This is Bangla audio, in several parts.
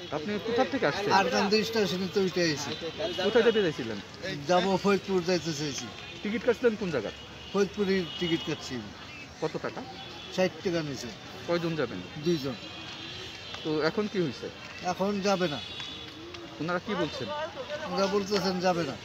আপনি কোথা থেকে আসছেন? আরকান্দি স্টেশনে তো উঠে এসেছি। কোথায় যেতে চাইছিলেন? যাবো ফরিদপুর যাইতে চাইছি। টিকিট কাটছিলেন কোন জায়গা? ফরিদপুরের টিকিট কাটছি। কত টাকা? 60 টাকা নিয়েছে। কয়জন যাবেন? 2 জন। তো এখন কি হয়েছে? এখন যাবে না। ওনারা কি বলছেন? ওরা বলতেছেন যাবে না।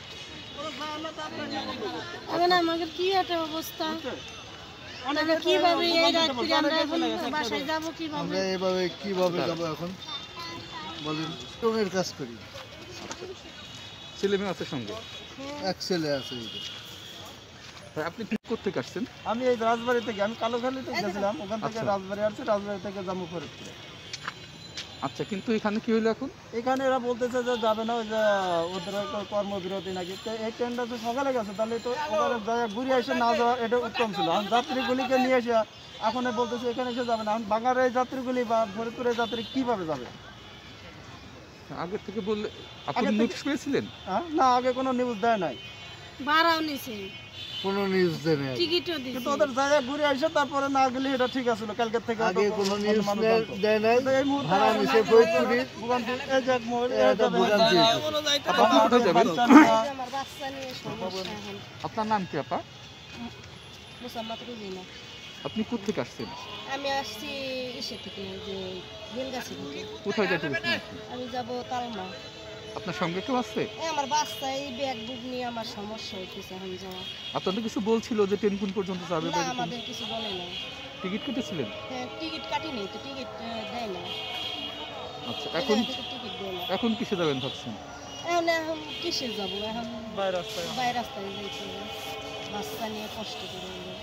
এখন আমাদের কি একটা অবস্থা, আমরা কিভাবে এই রাত্রি আমরা এখন বাসায় যাব কিভাবে? আমরা এভাবে কিভাবে যাবো এখন বলেন? টনের কাজ করি। ছেলে মেয়ে আছে সঙ্গে? এক ছেলে আছে। ভাই আপনি কি করতে আসছেন? আমি এই রাজবাড়ি থেকে, আমি কালোখালী থেকে গেছিলাম, ওখান থেকে আচ্ছা। রাজবাড়ি আসছি, রাজবাড়ি থেকে যাবো ফরিদপুরে। আচ্ছা, কিন্তু এখানে কি হলো এখন? এখানে এরা বলতেছে যে যাবে না, ওই যে ওদের একটা কর্মবিরতি নাকি। তো এই ট্রেনটা তো সকালে গেছে, তাহলে তো ওখানে যায় ঘুরে এসে না যাওয়া এটা উত্তম ছিল। এখন যাত্রীগুলিকে নিয়ে এসে এখন বলতেছে এখানে এসে যাবে না। এখন বাঙার এই যাত্রীগুলি বা ফরিদপুরের যাত্রী কীভাবে যাবে? আগে থেকে বললে আপনি আগে থেকে- নোটিশ পেয়েছিলেন? হ্যাঁ, না আগে কোনো নিউজ দেয় নাই, ভাড়াও নিছে, কোনো নিউজ দেয় না। টিকিটও কিন্তু দিছে। ওদের জায়গায় ঘুরে এসে তারপরে না গেলে এটা ঠিক আছে, কালকে থেকে আগে কোনো নিউজ মানুষ জানতো। দেয় নাই। কিন্তু এই মুহূর্তে ভাড়া নিছে ফরিদপুরের। ভোগান্তি, এই যে এটা ভোগান্তি। আপনি কোথায় যাবেন? আমার বাচ্চা নিয়ে সমস্যা এখন। আপনার নাম কি আপা? মুসাম্মদ রুজিনা। আপনি কোথেকে আসছেন? আমি আসছি ইসে থেকে, যে বেলগাছি থেকে। কোথায় যেতে বলছেন আপনি? আমি যাব তালমা। আপনার সঙ্গে কেউ আছে? আমার বাচ্চা এই ব্যাগ বুক নিয়ে আমার সমস্যা হইতেছে এখন যাওয়া। আপনাদের কিছু বলছিল যে ট্রেন কোন পর্যন্ত যাবে বা না, এরকম? আমাদের কিছু বলে না। টিকিট কেটেছিলেন? হ্যাঁ, টিকিট কাটি নেই তো, টিকিট দেয় না। আচ্ছা, এখন টিকিট দেয় না। এখন কিসে যাবেন ভাবছেন? এখন কিসে যাব? এখন বাইরে রাস্তায় বাইরে রাস্তায় যাইতে হবে। বাচ্চা নিয়ে কষ্ট করে হলো।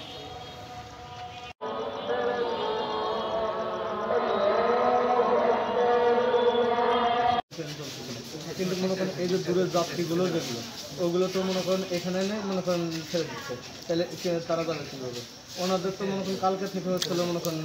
কিন্তু মনে করেন এই যে দূরের যাত্রীগুলো যেগুলো, ওগুলো তো মনে করেন এখানে নেই, মনে করেন ছেড়ে দিচ্ছে, তাহলে তারা যাবে কীভাবে? ওনাদের তো মনে করেন কালকে থেকে হচ্ছিল মনে করেন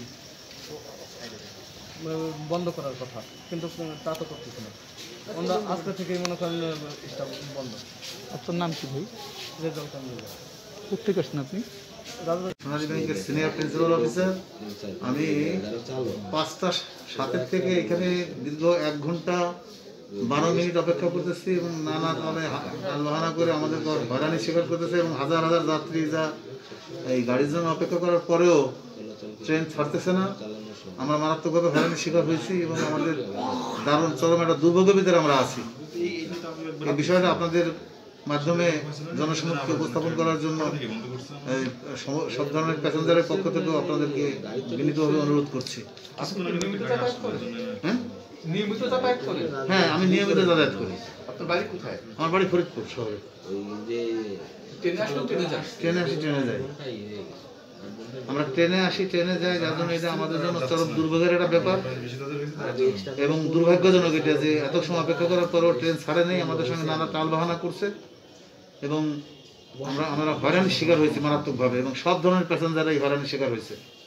বন্ধ করার কথা, কিন্তু তা তো করতেছে না। আমরা আজকে থেকেই মনে করেন এটা বন্ধ। আপনার নাম কি ভাই? রেজাল্ট কোথেকে আসছেন আপনি? সোনালী ব্যাংকের সিনিয়র প্রিন্সিপাল অফিসার। আমি 5টা 7 থেকে এখানে দীর্ঘ 1 ঘন্টা 12 মিনিট অপেক্ষা করতেছি এবং নানা ধরনের বাহানা করে আমাদের হয়রানি স্বীকার করতেছে এবং হাজার হাজার যাত্রী যা এই গাড়ির জন্য অপেক্ষা করার পরেও ট্রেন ছাড়তেছে না। আমরা মারাত্মকভাবে হয়রানির শিকার হয়েছি এবং আমাদের দারুণ চরম একটা দুর্ভোগের ভিতরে আমরা আছি। এই বিষয়টা আপনাদের মাধ্যমে জনসমক্ষে উপস্থাপন করার জন্য সব ধরনের প্যাসেঞ্জারের পক্ষ থেকেও আপনাদেরকে বিনীতভাবে অনুরোধ করছি। হ্যাঁ, আমি নিয়মিত যাতায়াত করি। আপনার বাড়ি কোথায়? আমার বাড়ি ফরিদপুর শহরে। ট্রেনে আসলে ট্রেনে যান? ট্রেনে আসি, ট্রেনে যাই। আমরা ট্রেনে আসি, ট্রেনে যাই, যার জন্য এটা আমাদের জন্য চরম দুর্ভোগের একটা ব্যাপার এবং দুর্ভাগ্যজনক এটা যে এত সময় অপেক্ষা করার পরেও ট্রেন ছাড়ে নেই, আমাদের সঙ্গে নানা টাল বাহানা করছে এবং আমরা হয়রানির শিকার হয়েছি মারাত্মকভাবে এবং সব ধরনের প্যাসেঞ্জারই হয়রানির শিকার হয়েছে।